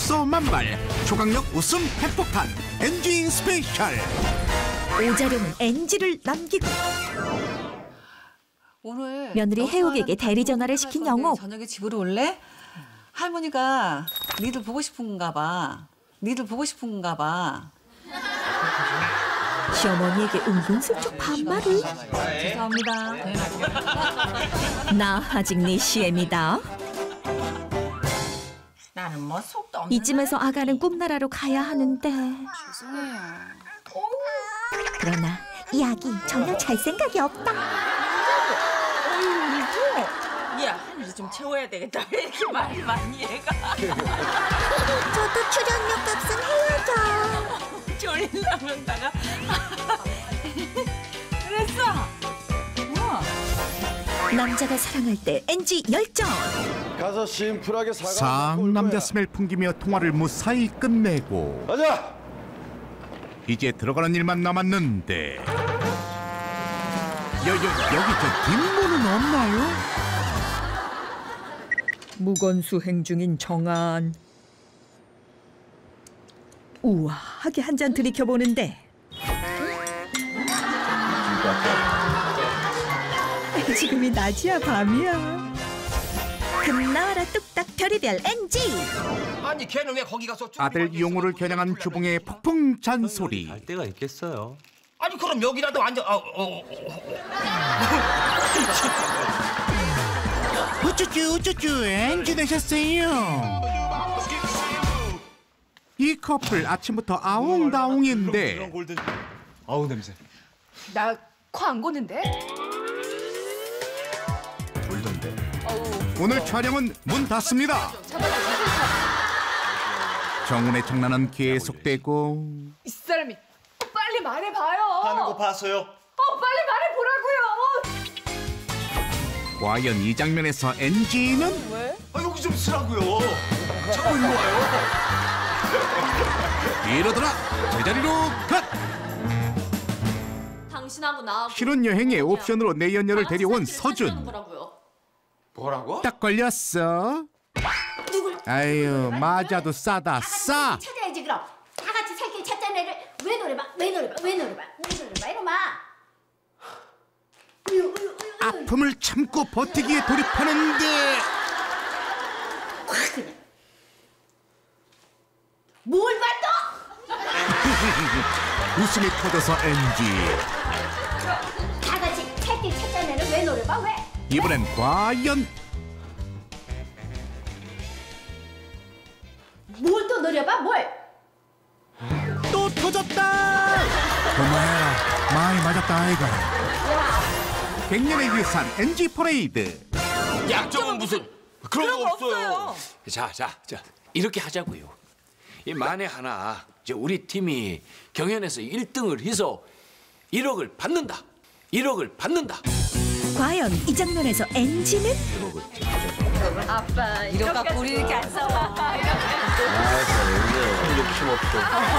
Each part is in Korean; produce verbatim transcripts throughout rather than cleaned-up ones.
속소만발 초강력 웃음 핵폭탄 엔지 스페셜. 오자룡은 엔지를 남기고 오늘 며느리 혜옥에게 대리 전화를 시킨 영옥. 저녁에 집으로 올래? 할머니가 니들 보고 싶은가 봐. 니들 보고 싶은가 봐. 시어머니에게 은근슬쩍 반말을. 죄송합니다. 나 아직 네 시엠이다. 나는 뭐 속도 없는. 이쯤에서 아가는 꿈나라로 가야 하는데. 죄송해요. 그러나 이 아기 전혀 잘 생각이 없다. 야, 한지 좀 채워야 되겠다. 왜 이렇게 말이 많니 얘가? 저도 출연료 값은 해야죠. 졸리려면 다가 그랬어. 뭐? 남자가 사랑할 때 엔지 열정. 가서 심플하게 사과. 쌍남자 스멜 풍기며 통화를 무사히 끝내고 가자. 이제 들어가는 일만 남았는데 여, 여, 여기 저 뒷문은 없나요? 무건수행 중인 정한. 우아하게 한 잔 들이켜보는데 지금이 낮이야 밤이야. 금나와라 뚝딱 별이별 엔지. 아니 걔는 왜 거기 가서 아들 용호를 겨냥한 주봉의 폭풍 잔소리. 갈 데가 있겠어요. 아니 그럼 여기라도 앉아. 어, 어, 어. 우쭈쭈 우쭈쭈 엔지 되셨어요. 이 커플 아침부터 아웅다웅인데 아우 냄새. 나 코 안 고는데? 돌던데. 오늘 촬영은 문 닫습니다. 정훈의 장난은 계속되고 이 사람이 어, 빨리 말해봐요. 하는 거 봤어요? 어, 빨리 말해보라고요. 과연 이 장면에서 엔지는 왜? 아 여기 좀 쓰라고요. 자꾸 일로 와요. 이러더라 제자리로 컷. 당신하고 나 신혼여행의 옵션으로 내연녀를 데려온 서준. 뭐라고? 딱 걸렸어. 아유 맞아도 싸다 싸. 찾아야지 그럼. 다 같이 살 길 찾자는 애를 왜 노래봐? 왜 노래봐? 왜 노래봐? 왜 노래봐? 이놈아. 아픔을 참고 버티기에 돌입하는데 확 그냥. 뭘 봐도? 웃음이 터져서 엔지. 다 같이 살 길 찾자는 애를 왜 노래봐? 왜? 이번엔 과연 뭘 또 노려봐? 뭘? 또 터졌다. 그만해라. 많이 맞았다 아이가. 갱년의 유산 엔지 퍼레이드. 약점은 무슨 그런, 그런 거 거 없어요. 없어요. 자, 자, 자, 이렇게 하자고요. 이 만에 하나 저 우리 팀이 경연에서 일 등을 해서 일억을 받는다. 일억을 받는다. 과연 이 장면에서 엔지는? 아빠 이렇게 갖고 우리 이렇게 안 싸워. 욕심 없어.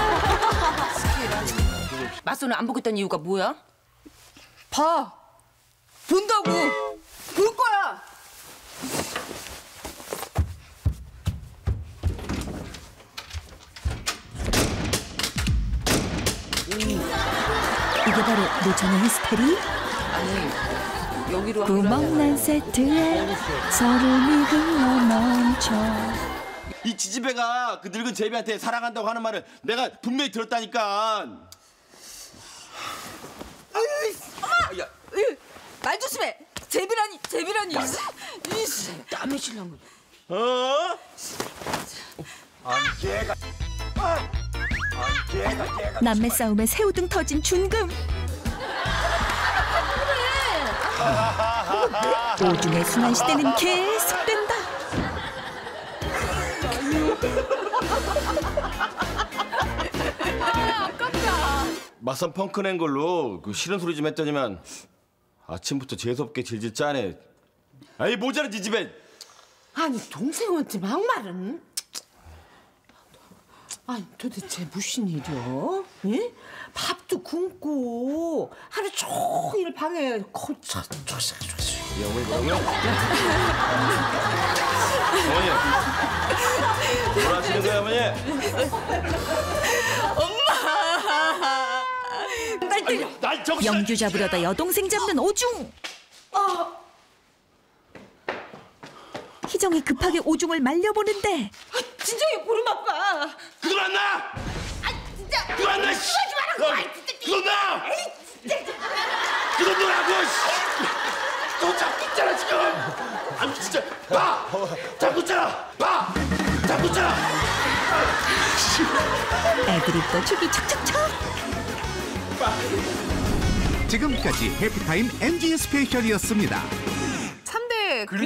맞선을 안 보겠다는 이유가 뭐야? 봐. 본다고. 볼 거야. 이게 바로 노천의 히스테리? 아니 여기로 구멍난 세트에 서름이 흘러넘쳐. 이 지지배가 그 늙은 제비한테 사랑한다고 하는 말을 내가 분명히 들었다니까. 야, 말 조심해. 제비라니, 제비라니. 이씨, 땀이 실랑거. 어? 아니 걔가. 아, 걔가 걔가. 남매 싸움에 새우등 터진 준금. 오중의 순환 시대는 계속된다. 맞선 펑크 낸 걸로 그 싫은 소리 좀 했더니만 아침부터 재수없게 질질 짜네. 아이 모자란 지지배. 아니 동생한테 막말은? 아니 도대체 무슨 일이야? 예? 밥도 굶고 하루 종일 방에 거쳐 조사 조사. 어머니 뭐라고요? 어머니 뭘 하시는 거야 어머니. 날 때려. 날 저기 영주 잡으려다 여동생 잡는 오중. 희정이 급하게 오중을 말려보는데 진정이 보름 아빠. 그거 안 나. 아 진짜. 그거 안 나. 하지 말라고. 아이 진짜. 그거 나. 에이 진짜. 그거 놓으라고. 너 잡고 있잖아 지금. 아니 진짜 봐. 잡고 있잖아. 봐. 잡고 있잖아. 애들이 또 축이 척척척. 지금까지 해피타임 엠지 스페셜이었습니다.